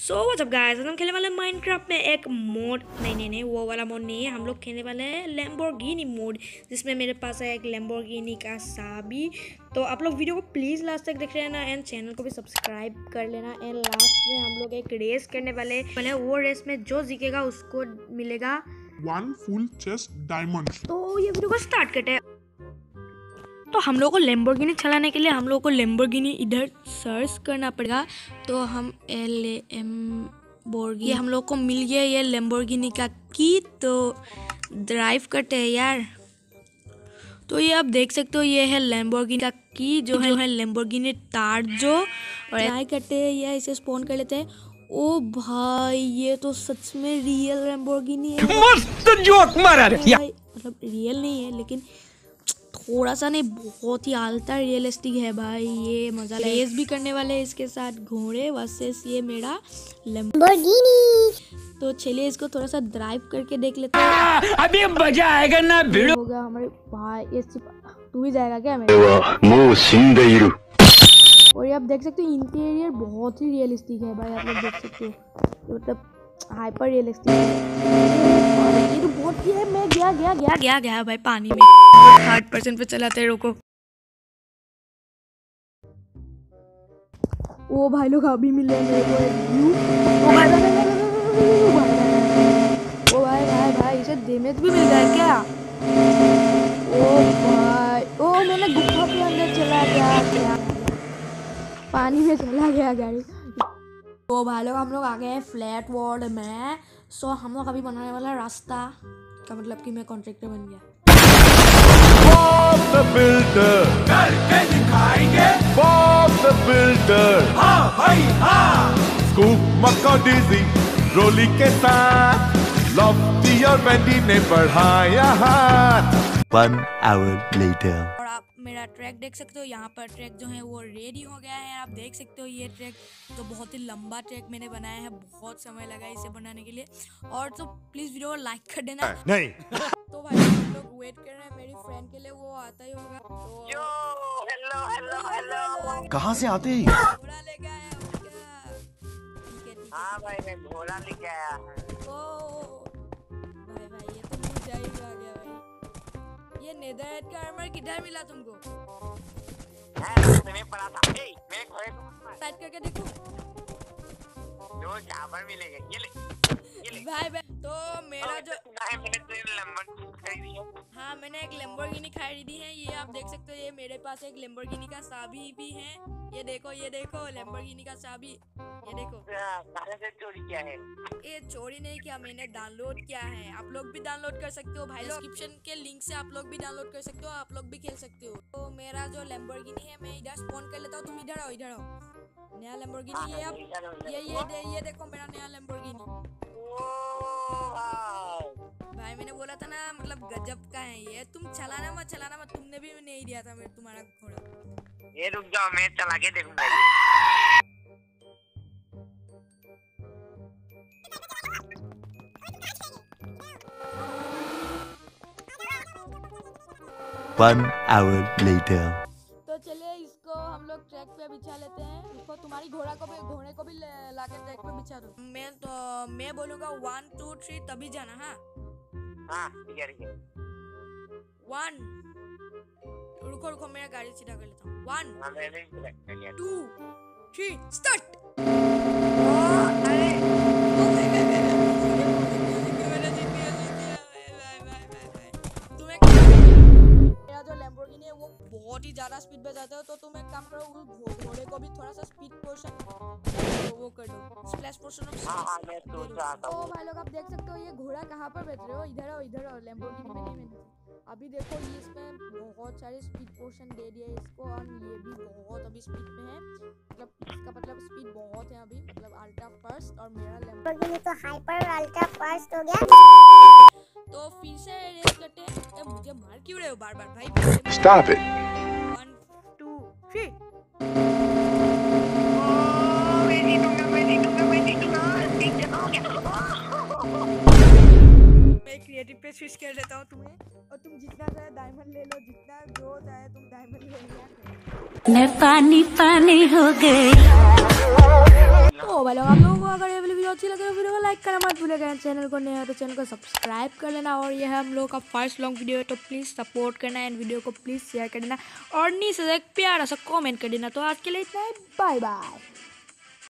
So what's up guys, हम खेलने वाले माइनक्राफ्ट में एक मोड नहीं वो वाला मोड नहीं है। हम लोग खेलने वाले हैं लैम्बोर्गिनी मोड, जिसमें मेरे पास है एक लैम्बोर्गिनी का साबी। तो आप लोग वीडियो को प्लीज़ लास्ट तक देख लेना एंड चैनल को भी सब्सक्राइब कर लेना। एंड लास्ट में हम लोग एक रेस करने वाले हैं। वो रेस में जो जीतेगा उसको मिलेगा 1 फुल चेस्ट डायमंड। तो ये वीडियो को स्टार्ट करते हैं। तो हम लोग को लैम्बोर्गिनी चलाने के लिए हम लोग को लैम्बोर्गिनी इधर सर्च करना पड़ेगा। तो हम लैम्बोर्गिनी हम लोग को मिल गया ये लैम्बोर्गिनी का की। तो ड्राइव करते हैं यार। तो ये आप देख सकते हो, ये है लैम्बोर्गिनी का की जो है लैम्बोर्गिनी तार जो। और ट्राई करते हैं या इसे स्पॉन कर लेते हैं। ओ भाई, ये तो सच में रियल लैम्बोर्गिनी है। मस्त जोक मारा रे। मतलब रियल नहीं है लेकिन थोड़ा सा नहीं, बहुत ही आलता रियलिस्टिक है भाई। ये मजा रेस भी करने वाले हैं इसके साथ घोड़े वर्सेस ये मेरा लैम्बोर्गिनी। तो चलिए इसको थोड़ा सा ड्राइव करके देख लेते हैं। अभी मजा आएगा ना भिड़ो होगा हमारे भाई। ये तू ही जाएगा क्या मेरे? और ये आप देख सकते हो इंटीरियर बहुत ही रियलिस्टिक है भाई। आप लोग देख सकते हो, मतलब हाइपर रियलिस्टिक है। ये तो बहुत ही है। मैं गया भाई पानी में। 8% पे चलाते रोको। ओ भाई लोग अभी मिले मेरे को एक व्यू। ओ भाई इसे डैमेज भी मिल जाए क्या? ओ भाई, ओ मैंने गुफा के अंदर चला गया, पानी में चला गया गाड़ी। तो भाई लोग हम लोग आ गए हैं फ्लैट वर्ल्ड में। सो हम लोग अभी बनाने वाला रास्ता का मतलब कि मैं कॉन्ट्रैक्टर बन गया। Bob the Builder करके दिखाएंगे। Bob the Builder हाँ भाई हाँ। स्कूप मक्का-डीज़ी रोली के साथ लॉफ्टी और वेंडी ने बढ़ाया हाथ। 1 hour later और आप मेरा ट्रैक देख सकते हो। यहाँ पर ट्रैक जो है वो रेडी हो गया है। आप देख सकते हो ये ट्रैक तो बहुत ही लंबा ट्रैक मैंने बनाया है। बहुत समय लगा इसे बनाने के लिए। और तो प्लीज वीडियो को लाइक कर देना। नहीं तो भाई हम लोग वेट कर रहे हैं मेरी फ्रेंड के लिए, वो आता ही होगा। तो हेलो कहाँ से आते हैं? घोड़ा लेके आया हूँ क्या? ठीक है। हाँ भाई मैं घोड़ा लेके आया। ओ भाई ये तो मुझे ही आ गया भाई। ये नेदरलैंड का आर्मर किधर मिला तुमको? तुम्हें पड़ा था। मेरे घोड़े को टाइट करके देखो। जो चावल मिलेगा ये ले भाई तो मेरा जो मैंने तो लैम्बोर्गिनी खरीदी है। हाँ, मैंने एक लैम्बोर्गिनी खरीदी है। ये आप देख सकते हो, ये मेरे पास एक लैम्बोर्गिनी का चाबी भी है। ये देखो लैम्बोर्गिनी का चाबी। ये देखो कहाँ से चोरी किया है? ये चोरी नहीं किया, मैंने डाउनलोड किया है। आप लोग भी डाउनलोड कर सकते हो भाई। डिस्क्रिप्शन के लिंक से आप लोग भी डाउनलोड कर सकते हो। आप लोग भी खेल सकते हो। तो मेरा जो लैम्बोर्गिनी है मैं इधर स्पॉन कर लेता हूँ। तुम इधर आओ नया लैम्बोर्गिनी। ये आप ये देखो मेरा नया लैम्बोर्गिनी। भाई मैंने बोला था ना, मतलब गजब का है ये। तुम चलाना मत। तुमने भी नहीं दिया था मेरे तुम्हारा घोड़ा। ये रुक जाओ, मैं चला के देखूंगा। 1 hour later तो चलिए इसको हम लोग ट्रैक पे बिछा लेते हैं। इसको तुम्हारी घोड़े को भी लाके ट्रैक पे बिछा दो। मैं बोलूँगा 1 2 3 तभी जाना। हाँ ठीक है 1 रुको मेरा गाड़ी सीधा कर लेता हूँ। 1 2 3 स्टार्ट। लैम्बोर्गिनी है वो बहुत ही ज्यादा स्पीड पे जाता है। तो तुम एक काम करो, उस घोड़े को भी थोड़ा सा स्पीड पोर्शन वो कर दो, स्प्लैश पोर्शन ऑफ स्पीड। तो भाई लोग आप देख सकते हो ये घोड़ा कहाँ पर बैठ रहे हो। इधर आओ लैम्बोर्गिनी में नहीं मैंने अभी देखो ये इसमें बहुत सारे स्पीड पोर्शन दे दिए इसको। और ये भी बहुत अभी स्पीड में है। मतलब इसका मतलब स्पीड बहुत है अभी, मतलब अल्ट्रा फास्ट। और मेरा लैम्बोर्गिनी तो हाइपर अल्ट्रा फास्ट हो गया। तो फिर से रेस करते हैं। मुझे मार क्यों रहे हो बार-बार भाई? Stop it 1 2 3 मैं क्रिएटिव पे स्विच कर देता हूँ तुम्हें। और तुम जितना चाहे डायमंड ले लो, जितना जो चाहे तुम डायमंड ले लिया। मैं पानी पानी हो गई। तो भाई लोग आप लोगों को अगर ये वाली वीडियो अच्छी लगे तो वीडियो को लाइक करना मत भूलिएगा। चैनल को नया है तो चैनल को सब्सक्राइब कर लेना। और यह हम लोग का फर्स्ट लॉन्ग वीडियो है तो प्लीज़ सपोर्ट करना एंड वीडियो को प्लीज़ शेयर कर देना और नीचे से एक प्यारा सा कमेंट कर देना। तो आज के लिए इतना ही, बाय बाय।